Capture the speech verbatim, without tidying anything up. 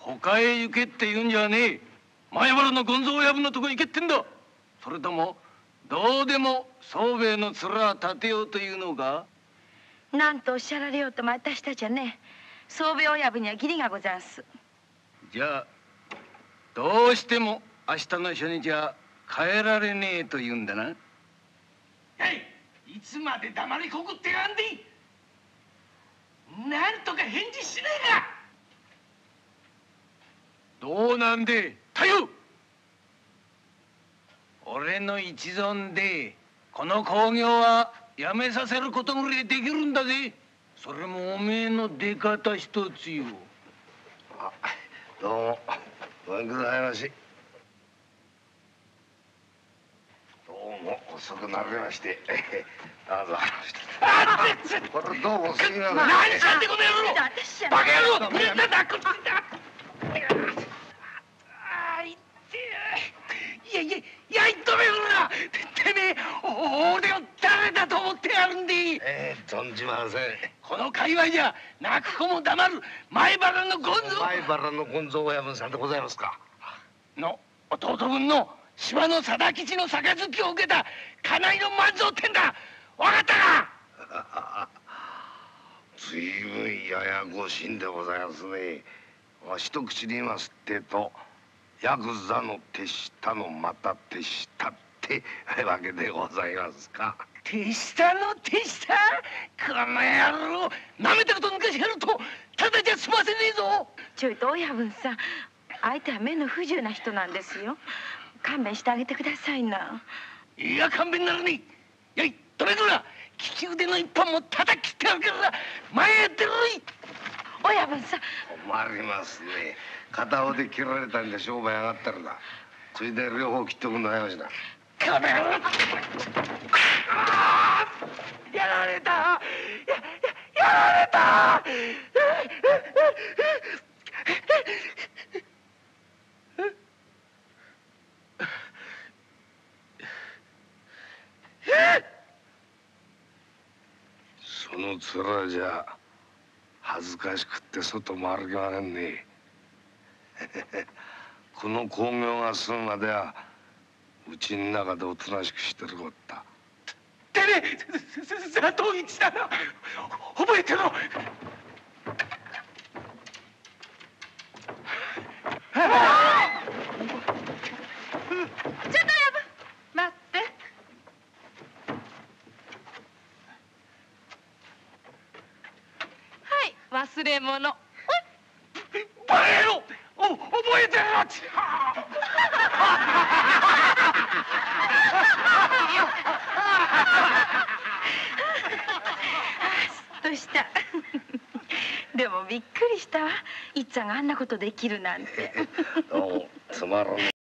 他へ行けって言うんじゃねえ。前原の権蔵親分のとこ行けってんだ。それともどうでも宗兵衛の面立てようというのか。 何とおっしゃられようとも私たちはね、宗兵衛親分には義理がござんす。 じゃあどうしても明日の初日は帰られねえと言うんだな。はい、いつまで黙りこくってやんで。なんとか返事しねえか。どうなんで太夫。俺の一存でこの興行はやめさせることぐらいできるんだぜ。それもおめえの出方一つよ。 あ、どうもごめんくださいまし。どうも遅くなりまして。どうぞ。これどうもすみません。 何したってこの野郎。バカ野郎。みんなだこっちだ。ああ、いってや。いやいやいや、いっとめよな。てめえ俺を誰だと思ってやるんで。 ええ、存じません。 この界隈じゃ泣く子も黙る前原の権蔵。 前原の権蔵親分さんでございますか。 の弟分の島の定吉の杯を受けた金井の万蔵ってんだ。わかったか。 ずいぶんややこしいんでございますね。一口で言いますってと、ヤクザの手下のまた手下ってわけでございますか。 手下の手下。この野郎なめたこと抜かしやるとただじゃ済ませねえぞ。 ちょいと親分さん、相手は目の不自由な人なんですよ。勘弁してあげてくださいな。 いや勘弁ならねえ。やいどれどれ利き腕の一本も叩き切ってやるから前へ出ろい。 親分さん。 困りますね。片腕切られたんで商売上がったらだ。それで両方切っておくのよしな。 この野郎。やられた。ややられた。 その面じゃ恥ずかしくって外も歩けませんね。この興行が済むまではうちの中でおとなしくしてるこった。 てめえ佐藤一だな。覚えてろ。ちょっと親分待って。はい忘れ物。 バカ野郎。お覚えてろ。 すっとした。でもびっくりしたわ。いっつぁんがあんなことできるなんて。 どうもつまらない。